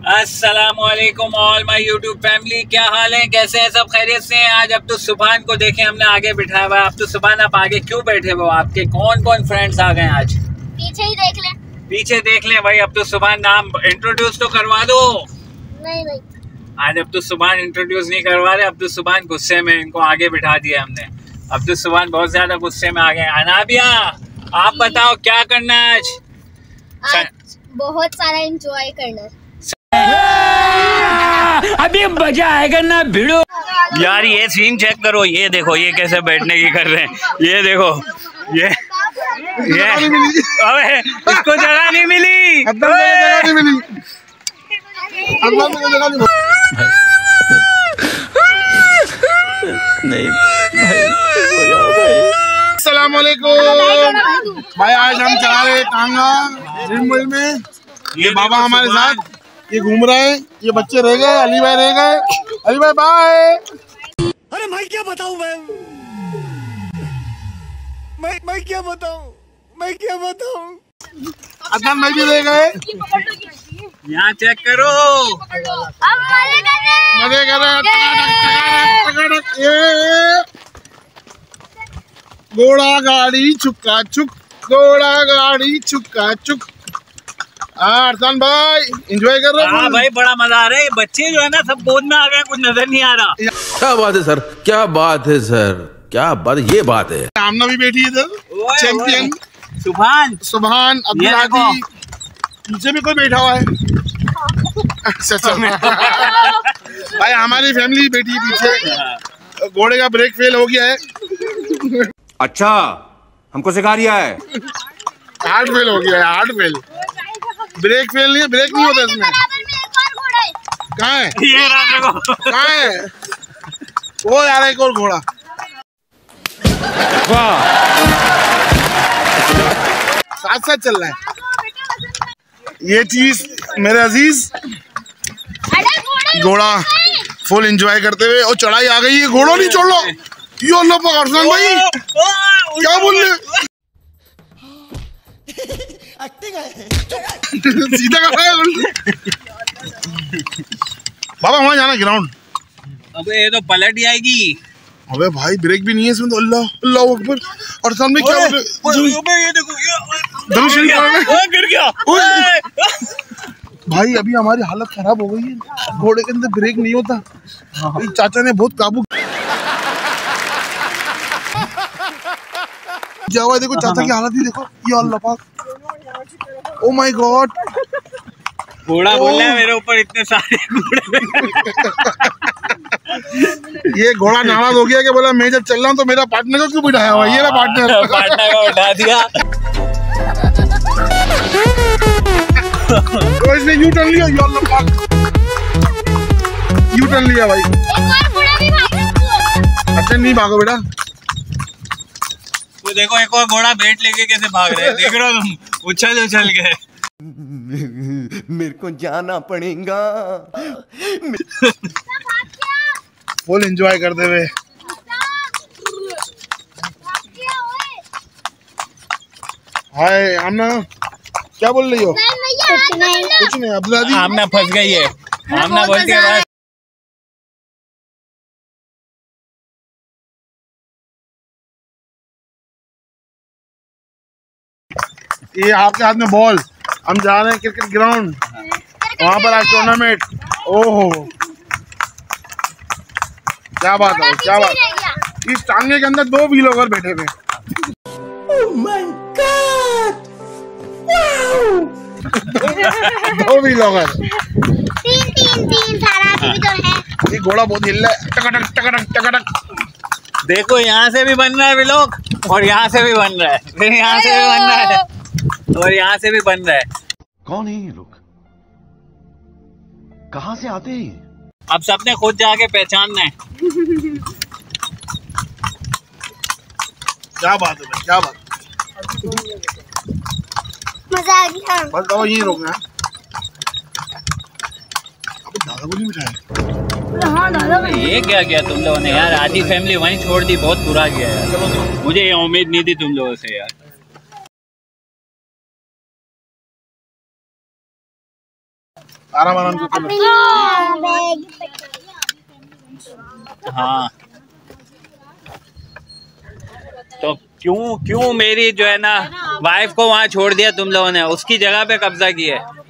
अस्सलामुअलैकुम all my YouTube family, क्या हाल है, कैसे हैं सब, खैरियत से हैं। आज अब्दुल सुभान को देखें हमने आगे बिठाया हुआ है। अब्दुल सुभान आप आगे क्यों बैठे हो? आपके कौन कौन फ्रेंड्स आ गए आज? पीछे ही देख लें। पीछे देख लें भाई। अब्दुल सुभान नाम इंट्रोड्यूस तो करवा दो। नहीं आज अब्दुल सुभान इंट्रोड्यूस नहीं करवा रहे। अब्दुल सुभान गुस्से में, इनको आगे बिठा दिया हमने। अब्दुल सुभान बहुत ज्यादा गुस्से में आ गए। अनाबिया आप बताओ क्या करना है आज? बहुत सारा एंजॉय करना है। अभी मजा आएगा ना भिड़ो। यार ये सीन चेक करो, ये देखो ये कैसे बैठने की कर रहे हैं। ये देखो ये अबे इसको जगह नहीं मिली। नहीं अस्सलामुअलैकुम भाई, आज हम चला रहे टांगा ड्रीम में। ये बाबा हमारे साथ, ये घूम रहे हैं, ये बच्चे रह गए, अली भाई रह गए। अली भाई बाय। अरे मैं क्या बताऊं, मैं क्या बताऊं। अदन भाई भी रह गए। यहाँ चेक करो, मजे कर रहे। घोड़ा गाड़ी चुक्का चुक, घोड़ा गाड़ी चुक्का चुक। अरसान भाई एंजॉय कर रहे हो? हाँ भाई बड़ा मजा आ रहा है। बच्चे जो है ना सब गोद में आ गए, कुछ नजर नहीं आ रहा। क्या बात है सर, क्या बात है सर, क्या बात, ये बात है। आमना भी बैठी है इधर, चैंपियन सुभान अब्दुल आदी। पीछे भी कोई बैठा हुआ है। अच्छा भाई हमारी फैमिली बैठी है पीछे। घोड़े का ब्रेक फेल हो गया है। अच्छा हमको सिखा रिया है। हार्ट फेल हो गया है, हार्ट फेल। ब्रेक फेल नहीं है, ब्रेक नहीं होता इसमें। कहाँ है? ये रहा देखो। कहाँ है वो? यार एक और घोड़ा। वाह, साथ साथ चल रहा है ये चीज मेरे अजीज। घोड़ा फुल एंजॉय करते हुए, और चढ़ाई आ गई है, घोड़ा नहीं छोड़ लो। यो अल्लाह पाक, अरसान भाई क्या बोल रहे? सीधा कर रहा है बाबा। वहाँ जाना ग्राउंड। अबे ये तो पलट जाएगी। अबे भाई ब्रेक भी नहीं है इसमें तो। अल्लाह अल्लाह अकबर। और सामने क्या बोल रहे? ये देखो गिर गया भाई। अभी हमारी हालत खराब हो गई है, घोड़े के अंदर ब्रेक नहीं होता। चाचा ने बहुत काबू किया हुआ है। देखो चाचा की हालत ही देखो। ये अल्लाह पाक, ओ माय गॉड। घोड़ा बोल रहा है मेरे ऊपर इतने सारे घोड़े। ये घोड़ा नाराज हो गया कि बोला मैं जब चल रहा हूँ तो मेरा पार्टनर को क्यों बिठाया हुआ? ये ना पार्टनर को उठा दिया। तो इसने यू टर्न लिया। या अल्लाह पाक, यू टर्न लिया भाई। अच्छा नहीं भागो बेटा। वो देखो एक और घोड़ा बैठ लेके कैसे भाग रहे हैं, देख रहे हो तुम? उछल के। मेरे को जाना पड़ेगा। फुल एंजॉय करते हुए। हाय आमना, क्या बोल रही हो? कुछ नहीं अब्दुल आदी। आमना फंस गई है। आमना बोलती है ये आपके हाथ में बॉल। हम जा रहे हैं क्रिकेट ग्राउंड, वहाँ पर आज टूर्नामेंट। ओहो क्या बात है, क्या बात। इस टांगे के अंदर 2 व्हीलर बैठे हुए। Oh my god, wow. 2 wheeler, तीन सारा भी तो है। ये घोड़ा बहुत हिल रहा है। टकटक टकटक टकटक। देखो यहाँ से भी बन रहा है व्लॉग, और यहाँ से भी बन रहा है, फिर यहाँ से भी बन रहा है, और यहाँ से भी बन रहा है। कौन है ये लोग, कहाँ से आते हैं? अब सबने खुद जाके पहचानना है। क्या बात है भाई, क्या बात। मजा आ गया। बस बाबा यहीं रोकना है। अब दादा को नहीं बिठाया। ये क्या किया तुम लोगों ने यार? आधी फैमिली वहीं छोड़ दी, बहुत बुरा किया यार। मुझे ये उम्मीद नहीं थी तुम लोगों से यार। आराम आराम से चलो। हाँ तो क्यों मेरी जो है ना वाइफ को वहाँ छोड़ दिया तुम लोगों ने, उसकी जगह पे कब्जा किया है।